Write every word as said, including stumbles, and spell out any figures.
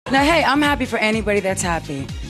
Now, hey, I'm happy for anybody that's happy.